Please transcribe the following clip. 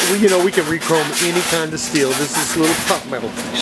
you know, we can re-chrome any kind of steel. This is a little top metal piece.